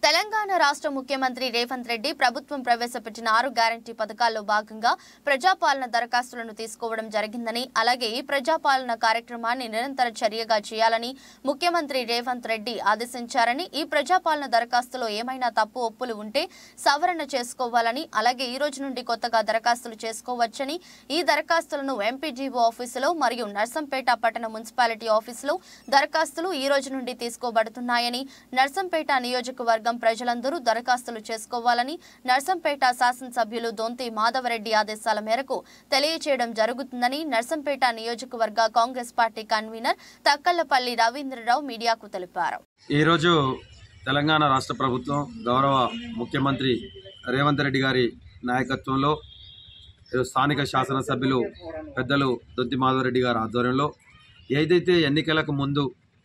తెలంగాణ రాష్ట్ర ముఖ్యమంత్రి రేవంత్ రెడ్డి ప్రభుత్వం ప్రవేశపెట్టిన 6 గ్యారంటీ పథకాల్లో భాగంగా ప్రజాపాలన దరఖాస్తులను తీసుకోవడం జరిగిందని, అలాగే ఈ ప్రజాపాలన కార్యక్రమాన్ని నిరంతర చర్యగా చేయాలని ముఖ్యమంత్రి రేవంత్ రెడ్డి ఆదేశించారని, ఈ ప్రజాపాలన దరఖాస్తులో ఏమైనా తప్పు ఒప్పులు ఉంటే సవరణ చేసుకోవాలని, అలాగే ఈ రోజు నుండి కొత్తగా దరఖాస్తులు చేసుకోవచ్చని, ఈ దరఖాస్తులను ఎంపీడీఓ ఆఫీసులో మరియు నర్సంపేట పట్టణ మున్సిపాలిటీ ఆఫీసులో దరఖాస్తులు ఈ రోజు నుండి తీసుకోబడుతున్నాయని, నర్సంపేట నియోజకవర్గ ప్రజలందరూ దరఖాస్తులు చేసుకోవాలని నర్సంపేట శాసనసభ్యులు దొంతి మాధవరెడ్డి ఆదేశాల మేరకు తెలియజేయడం జరుగుతుందని నర్సంపేట నియోజకవర్గ కాంగ్రెస్ పార్టీ కన్వీనర్ తక్కళ్లపల్లి రవీంద్రరావు మీడియాకు తెలిపారు. ఈ రోజు తెలంగాణ రాష్ట్ర ప్రభుత్వం గౌరవ ముఖ్యమంత్రి రేవంత్ రెడ్డి గారి నాయకత్వంలో స్థానిక శాసనసభ్యులు పెద్దలు దొంతి మాధవరెడ్డి గారి ఆధ్వర్యంలో ఏదైతే ఎన్నికలకు ముందు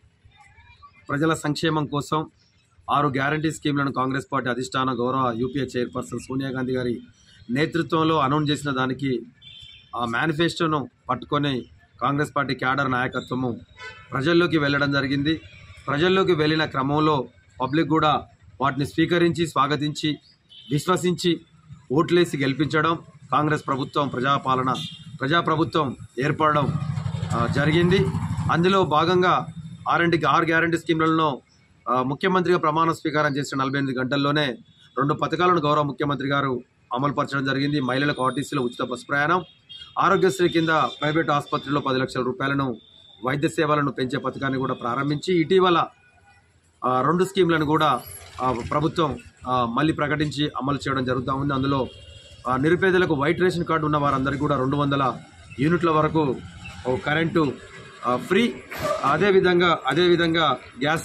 ప్రజల సంక్షేమం కోసం 6 గ్యారంటీ స్కీమ్లను కాంగ్రెస్ పార్టీ అధిష్టాన గౌరవ యూపీఏ చైర్పర్సన్ సోనియా గాంధీ గారి నేతృత్వంలో అనౌన్స్ చేసిన దానికి ఆ మేనిఫెస్టోను పట్టుకొని కాంగ్రెస్ పార్టీ క్యాడర్ నాయకత్వము ప్రజల్లోకి వెళ్ళడం జరిగింది. ప్రజల్లోకి వెళ్ళిన క్రమంలో పబ్లిక్ కూడా వాటిని స్వీకరించి స్వాగతించి విశ్వసించి ఓట్లేసి గెలిపించడం, కాంగ్రెస్ ప్రభుత్వం ప్రజాప్రభుత్వం ఏర్పడడం జరిగింది. అందులో భాగంగా 6 గ్యారంటీ స్కీమ్లలో ముఖ్యమంత్రిగా ప్రమాణ స్వీకారం చేసిన 48 గంటల్లోనే 2 పథకాలను గౌరవ ముఖ్యమంత్రి గారు అమలుపరచడం జరిగింది. మహిళలకు ఆర్టీసీలో ఉచిత బస్సు ప్రయాణం, ఆరోగ్యశ్రీ కింద ప్రైవేట్ ఆసుపత్రిలో 10 లక్షల రూపాయలను వైద్య సేవలను పెంచే పథకాన్ని కూడా ప్రారంభించి ఇటీవల 2 స్కీమ్లను కూడా ప్రభుత్వం మళ్ళీ ప్రకటించి అమలు చేయడం జరుగుతూ ఉంది. అందులో నిరుపేదలకు వైట్ రేషన్ కార్డు ఉన్న వారందరికీ కూడా 200 యూనిట్ల వరకు కరెంటు ఫ్రీ, అదేవిధంగా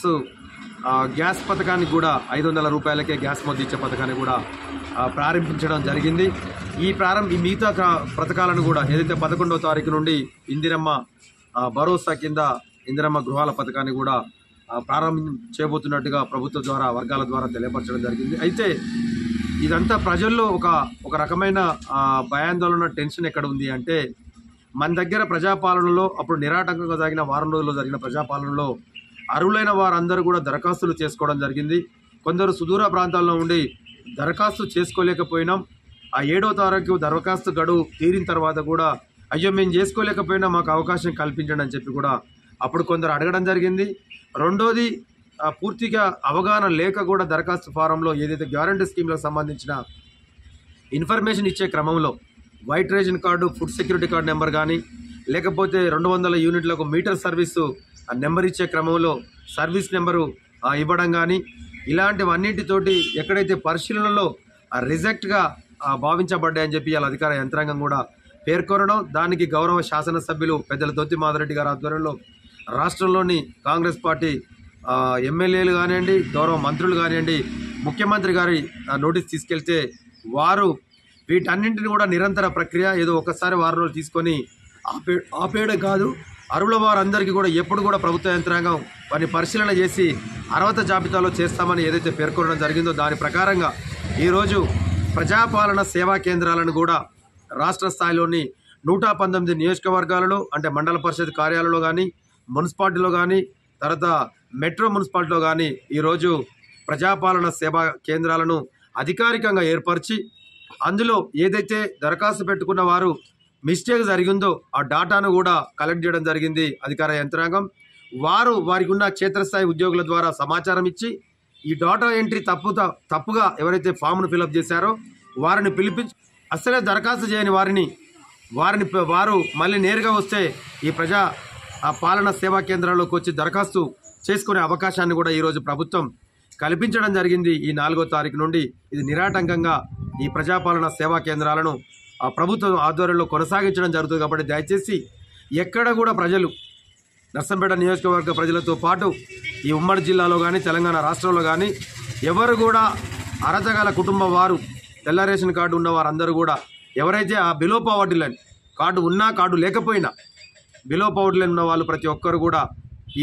గ్యాస్ పథకానికి కూడా 500 రూపాయలకే గ్యాస్ మొద్దు ఇచ్చే పథకాన్ని కూడా ప్రారంభించడం జరిగింది. ఈ మిగతా పథకాలను కూడా ఏదైతే 11వ తారీఖు నుండి ఇందిరమ్మ భరోసా కింద ఇందిరమ్మ గృహాల పథకాన్ని కూడా ప్రారంభించబోతున్నట్టుగా ప్రభుత్వం ద్వారా వర్గాల ద్వారా తెలియపరచడం జరిగింది. అయితే ఇదంతా ప్రజల్లో ఒక రకమైన భయాందోళన, టెన్షన్ ఎక్కడ ఉంది అంటే, మన దగ్గర ప్రజాపాలనలో అప్పుడు నిరాటంకంగా సాగిన వారం రోజుల్లో జరిగిన ప్రజాపాలనలో అర్హులైన వారందరూ కూడా దరఖాస్తులు చేసుకోవడం జరిగింది. కొందరు సుదూర ప్రాంతాల్లో ఉండి దరఖాస్తు చేసుకోలేకపోయినాం, ఆ 7వ తారీఖు దరఖాస్తు గడువు తీరిన తర్వాత కూడా అయ్యో మేము చేసుకోలేకపోయినా మాకు అవకాశం కల్పించండి అని చెప్పి కూడా అప్పుడు కొందరు అడగడం జరిగింది. రెండోది, పూర్తిగా అవగాహన లేక కూడా దరఖాస్తు ఫారంలో ఏదైతే గ్యారంటీ స్కీమ్లకు సంబంధించిన ఇన్ఫర్మేషన్ ఇచ్చే క్రమంలో white ration card, food security card number కానీ, లేకపోతే 200 యూనిట్లకు మీటర్ సర్వీసు నెంబర్ ఇచ్చే క్రమంలో సర్వీస్ నెంబరు ఇవ్వడం కానీ, ఇలాంటివన్నింటితోటి ఎక్కడైతే పరిశీలనలో రిజెక్ట్గా భావించబడ్డాయని చెప్పి వాళ్ళ అధికార యంత్రాంగం కూడా పేర్కొనడం, దానికి గౌరవ శాసనసభ్యులు పెద్దల దొంతి మాధవరెడ్డి గారి ఆధ్వర్యంలో రాష్ట్రంలోని కాంగ్రెస్ పార్టీ ఎమ్మెల్యేలు కానివ్వండి, గౌరవ మంత్రులు కానివ్వండి, ముఖ్యమంత్రి గారి నోటీస్ తీసుకెళ్తే వారు వీటన్నింటిని కూడా నిరంతర ప్రక్రియ, ఏదో ఒక్కసారి వారం రోజులు తీసుకొని ఆపేయడం కాదు, అర్హుల వారందరికీ కూడా ఎప్పుడు కూడా ప్రభుత్వ యంత్రాంగం వారిని పరిశీలన చేసి అర్హత జాబితాలో చేస్తామని ఏదైతే పేర్కొనడం జరిగిందో దాని ప్రకారంగా ఈరోజు ప్రజాపాలన సేవా కేంద్రాలను కూడా రాష్ట్ర స్థాయిలోని 119 నియోజకవర్గాలలో, అంటే మండల పరిషత్ కార్యాలయంలో కానీ, మున్సిపాలిటీలో కానీ, తర్వాత మెట్రో మున్సిపాలిటీలో కానీ ఈరోజు ప్రజాపాలన సేవా కేంద్రాలను అధికారికంగా ఏర్పరిచి అందులో ఏదైతే దరఖాస్తు పెట్టుకున్న వారు మిస్టేక్ జరిగిందో ఆ డాటాను కూడా కలెక్ట్ చేయడం జరిగింది అధికార యంత్రాంగం. వారికి ఉన్న క్షేత్రస్థాయి ఉద్యోగుల ద్వారా సమాచారం ఇచ్చి ఈ డాటా ఎంట్రీ తప్పుగా ఎవరైతే ఫామ్ను ఫిలప్ చేశారో వారిని పిలిపించి అసలే దరఖాస్తు చేయని వారు మళ్ళీ నేరుగా వస్తే ఈ పాలన సేవా కేంద్రాల్లోకి వచ్చి దరఖాస్తు చేసుకునే అవకాశాన్ని కూడా ఈరోజు ప్రభుత్వం కల్పించడం జరిగింది. ఈ 4వ తారీఖు నుండి ఇది నిరాటంకంగా ఈ ప్రజాపాలన సేవా కేంద్రాలను ప్రభుత్వం ఆధ్వర్యంలో కొనసాగించడం జరుగుతుంది. కాబట్టి దయచేసి ఎక్కడ కూడా ప్రజలు, నర్సంపేట నియోజకవర్గ ప్రజలతో పాటు ఈ ఉమ్మడి జిల్లాలో కానీ తెలంగాణ రాష్ట్రంలో కానీ ఎవరు కూడా అర్హత గల కుటుంబం వారు, తెల్ల రేషన్ కార్డు ఉన్న వారందరూ కూడా ఎవరైతే ఆ బిలో పవర్టీ లైన్ కార్డు ఉన్నా కార్డు లేకపోయినా బిలో పవర్టీ లైన్ ఉన్న వాళ్ళు ప్రతి ఒక్కరు కూడా ఈ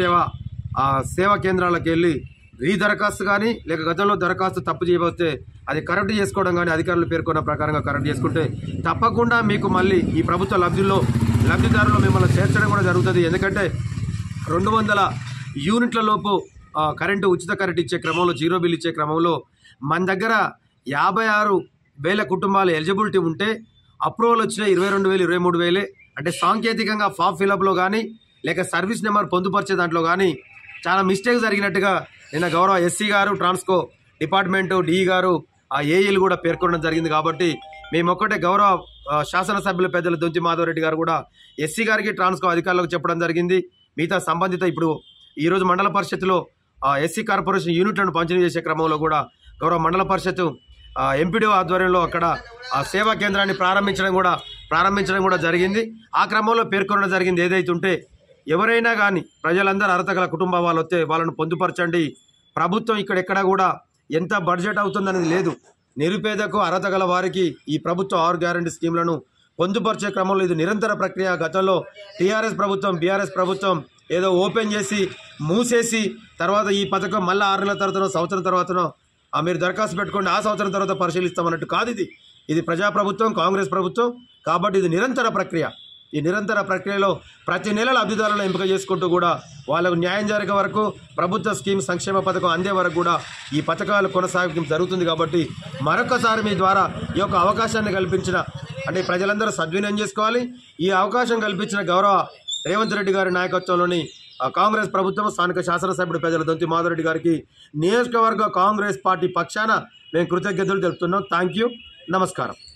సేవా కేంద్రాలకు వెళ్ళి రీదరఖాస్తు కానీ, లేక గతంలో దరఖాస్తు తప్పు చేయబోతే అది కరెక్ట్ చేసుకోవడం కానీ అధికారులు పేర్కొన్న ప్రకారంగా కరెక్ట్ చేసుకుంటే తప్పకుండా మీకు మళ్ళీ ఈ ప్రభుత్వ లబ్ధిదారులు మిమ్మల్ని చేర్చడం కూడా జరుగుతుంది. ఎందుకంటే 200 యూనిట్ల లోపు కరెంటు ఉచిత కరెంట్ ఇచ్చే క్రమంలో, జీరో బిల్ ఇచ్చే క్రమంలో మన దగ్గర 56,000 కుటుంబాలు ఎలిజిబిలిటీ ఉంటే అప్రూవల్ వచ్చిన 22,000, 23,000. అంటే సాంకేతికంగా ఫామ్ ఫిలప్లో కానీ లేక సర్వీస్ నెంబర్ పొందుపరిచే దాంట్లో కానీ చాలా మిస్టేక్ జరిగినట్టుగా నిన్న గౌరవ ఎస్సీ గారు, ట్రాన్స్కో డిపార్ట్మెంటు డిఈ గారు, ఆ ఏఈలు కూడా పేర్కొనడం జరిగింది. కాబట్టి మేమొక్కటే గౌరవ శాసనసభ్యుల పెద్దలు దొంతి మాధవరెడ్డి గారు కూడా ఎస్సీ గారికి, ట్రాన్స్కో అధికారులకు చెప్పడం జరిగింది. మిగతా సంబంధిత ఇప్పుడు ఈరోజు మండల పరిషత్తులో ఎస్సీ కార్పొరేషన్ యూనిట్లను పంపిణీ చేసే క్రమంలో కూడా గౌరవ మండల పరిషత్తు ఎంపీడీఓ ఆధ్వర్యంలో అక్కడ ఆ సేవా కేంద్రాన్ని ప్రారంభించడం కూడా జరిగింది. ఆ క్రమంలో పేర్కొనడం జరిగింది ఏదైతే ఉంటే ఎవరైనా కానీ ప్రజలందరూ అర్హత గల కుటుంబం వాళ్ళు వస్తే వాళ్ళను పొందుపరచండి. ప్రభుత్వం ఇక్కడెక్కడా కూడా ఎంత బడ్జెట్ అవుతుందనేది లేదు. నిరుపేదకు అర్హత గల వారికి ఈ ప్రభుత్వ 6 గ్యారంటీ స్కీమ్లను పొందుపరిచే క్రమంలో ఇది నిరంతర ప్రక్రియ. గతంలో టీఆర్ఎస్ ప్రభుత్వం, బీఆర్ఎస్ ప్రభుత్వం ఏదో ఓపెన్ చేసి మూసేసి తర్వాత ఈ పథకం మళ్ళీ 6 నెలల తర్వాతనో సంవత్సరం తర్వాతనో మీరు దరఖాస్తు పెట్టుకోండి, ఆ సంవత్సరం తర్వాత పరిశీలిస్తామన్నట్టు కాదు. ఇది ప్రజాప్రభుత్వం, కాంగ్రెస్ ప్రభుత్వం. కాబట్టి ఇది నిరంతర ప్రక్రియ. ఈ నిరంతర ప్రక్రియలో ప్రతి నెల లబ్ధిదారులను ఎంపిక చేసుకుంటూ కూడా వాళ్ళకు న్యాయం జరిగే వరకు, ప్రభుత్వ స్కీమ్ సంక్షేమ పథకం అందే వరకు కూడా ఈ పథకాలు కొనసాగింపు జరుగుతుంది. కాబట్టి మరొకసారి మీ ద్వారా ఈ యొక్క అవకాశాన్ని కల్పించిన అంటే ప్రజలందరూ సద్వినియోగం చేసుకోవాలి. ఈ అవకాశం కల్పించిన గౌరవ రేవంత్ రెడ్డి గారి నాయకత్వంలోని కాంగ్రెస్ ప్రభుత్వం, స్థానిక శాసనసభ్యుడు పెద్దల దొంతి మాధవరెడ్డి గారికి నియోజకవర్గ కాంగ్రెస్ పార్టీ పక్షాన మేము కృతజ్ఞతలు తెలుపుతున్నాం. Thank you. నమస్కారం.